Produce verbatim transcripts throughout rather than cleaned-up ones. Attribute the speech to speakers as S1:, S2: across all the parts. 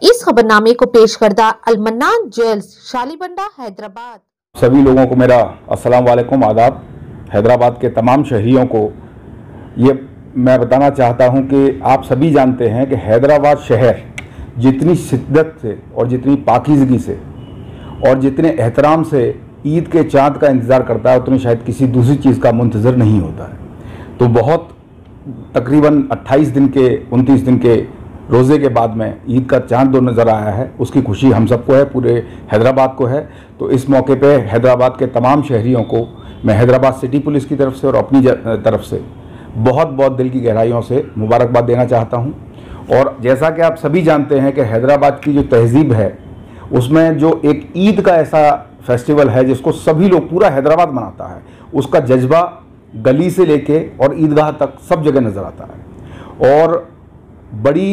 S1: इस खबरनामे को पेश करदा अलमन्नान ज्वेल्स शालीबंडा हैदराबाद।
S2: सभी लोगों को मेरा अस्सलाम वालेकुम आदाब। हैदराबाद के तमाम शहरियों को ये मैं बताना चाहता हूं कि आप सभी जानते हैं कि हैदराबाद शहर जितनी शिद्दत से और जितनी पाकीज़गी से और जितने एहतराम से ईद के चाँद का इंतज़ार करता है उतनी शायद किसी दूसरी चीज़ का मुंतज़र नहीं होता है। तो बहुत तकरीबन अट्ठाईस दिन के उनतीस दिन के रोज़े के बाद में ईद का चाँद दो नज़र आया है, उसकी खुशी हम सबको है, पूरे हैदराबाद को है। तो इस मौके पे हैदराबाद के तमाम शहरियों को मैं हैदराबाद सिटी पुलिस की तरफ से और अपनी तरफ से बहुत बहुत दिल की गहराइयों से मुबारकबाद देना चाहता हूँ। और जैसा कि आप सभी जानते हैं कि हैदराबाद की जो तहज़ीब है उसमें जो एक ईद का ऐसा फेस्टिवल है जिसको सभी लोग पूरा हैदराबाद मनाता है, उसका जज्बा गली से लेके और ईदगाह तक सब जगह नज़र आता है। और बड़ी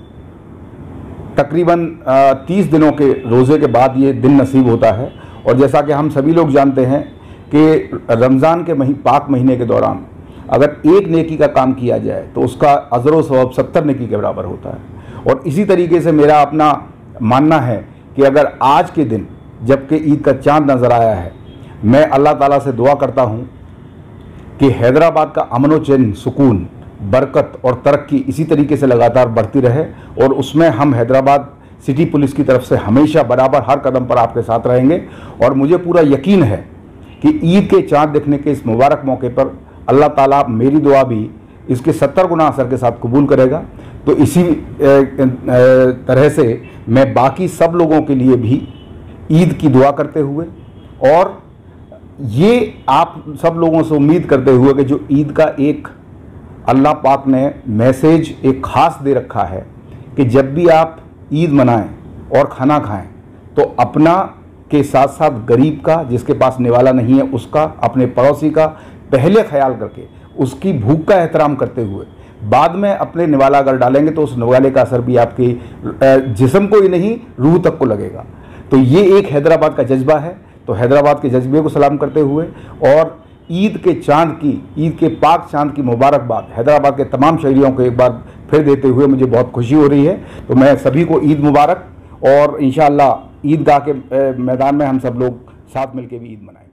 S2: तकरीबन तीस दिनों के रोज़े के बाद ये दिन नसीब होता है। और जैसा कि हम सभी लोग जानते हैं कि रमज़ान के मही पाक महीने के दौरान अगर एक नेकी का काम किया जाए तो उसका अज़र व सवाब सत्तर नेकी के बराबर होता है। और इसी तरीके से मेरा अपना मानना है कि अगर आज के दिन जबकि ईद का चाँद नज़र आया है, मैं अल्लाह ताला से दुआ करता हूँ कि हैदराबाद का अमन व चैन, सुकून, बरकत और तरक्की इसी तरीके से लगातार बढ़ती रहे और उसमें हम हैदराबाद सिटी पुलिस की तरफ से हमेशा बराबर हर कदम पर आपके साथ रहेंगे। और मुझे पूरा यकीन है कि ईद के चाँद देखने के इस मुबारक मौके पर अल्लाह ताला मेरी दुआ भी इसके सत्तर गुना असर के साथ कबूल करेगा। तो इसी तरह से मैं बाकी सब लोगों के लिए भी ईद की दुआ करते हुए और ये आप सब लोगों से उम्मीद करते हुए कि जो ईद का एक अल्लाह पाक ने मैसेज एक ख़ास दे रखा है कि जब भी आप ईद मनाएं और खाना खाएं तो अपना के साथ साथ गरीब का, जिसके पास निवाला नहीं है उसका, अपने पड़ोसी का पहले ख्याल करके उसकी भूख का एहतराम करते हुए बाद में अपने निवाला अगर डालेंगे तो उस निवाले का असर भी आपके जिस्म को ही नहीं रूह तक को लगेगा। तो ये एक हैदराबाद का जज्बा है। तो हैदराबाद के जज्बे को सलाम करते हुए और ईद के चाँद की, ईद के पाक चाँद की मुबारकबाद हैदराबाद के तमाम शहरियों को एक बार फिर देते हुए मुझे बहुत खुशी हो रही है। तो मैं सभी को ईद मुबारक और इंशाअल्लाह ईदगाह के मैदान में हम सब लोग साथ मिलकर भी ईद मनाएंगे।